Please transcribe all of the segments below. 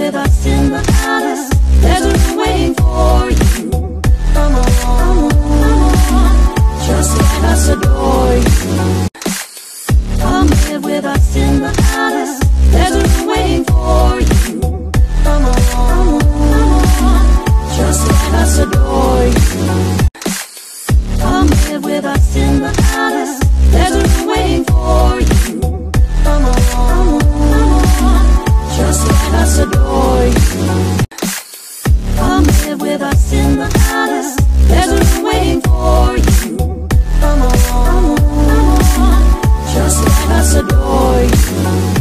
with us in the palace. There's a room waiting for you. Come on, just let us adore you. Come live with us in the palace. There's a room waiting for you. Come on, just let us adore you. Come live with us in the palace. There's a room waiting for you. Come on, just let us adore you. Come live with us in the palace. There's a room waiting for you. Come on, just let us adore you.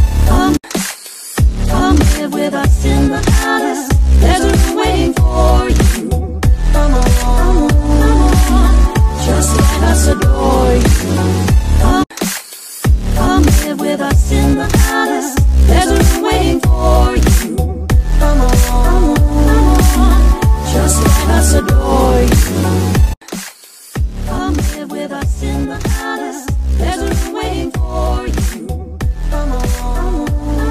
Come live with us in the palace. There's a room waiting for you. Come on, just let us adore you. Come live with us in the palace. There's a room waiting for you. Come on, just let us adore you. Come live with us in the palace. There's a room waiting for you. Come on,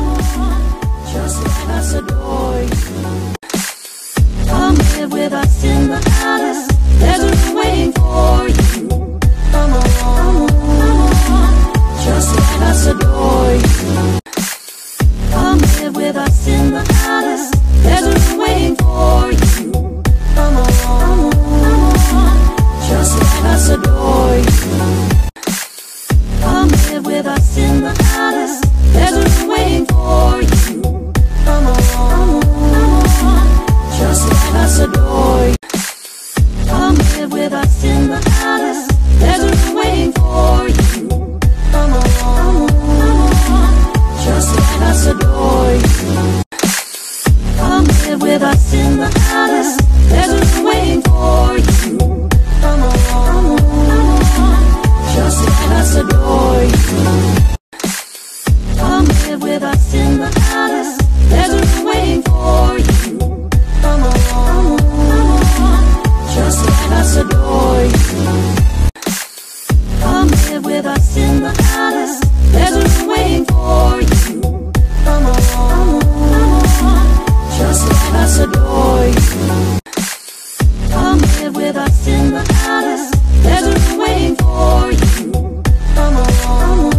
just let us adore you. Come live with us in the palace. There's a room waiting for you. Come on, just let us adore you. Come live with us in the palace. There's a room waiting for you. Come on, just let us adore you. Come live with us in the palace. There's a room waiting for you. Come on, just let us adore you. Come live with us in the palace. There's a room waiting for you. Come on, just let us adore you. Come live with us in the palace. There's a room waiting for you. Come on, just let us adore you. Come live with us in the palace. There's a room waiting for you. Come on, just let us adore you. Come live with us in the palace. There's a room waiting for you. Come on, just let us adore you. Come live with us in the palace. There's a room waiting for you. Come on,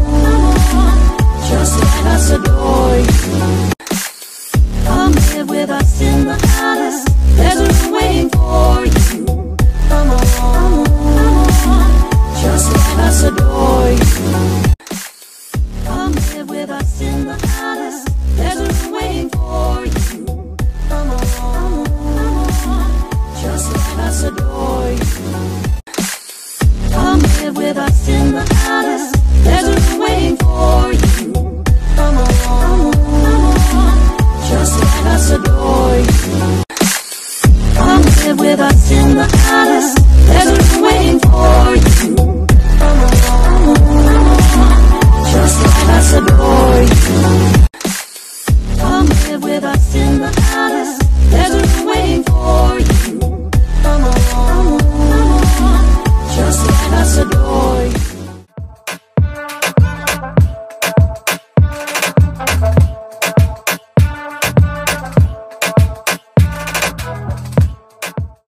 just let us adore you. Come live with us in the palace. There's a room waiting for you. Come on, just let us adore you. Come live with us in the palace. There's a room waiting for you. Come on, just let us adore you. Come live with us in the palace. There's a room waiting for you. Come on, just let us adore you. Come live with us.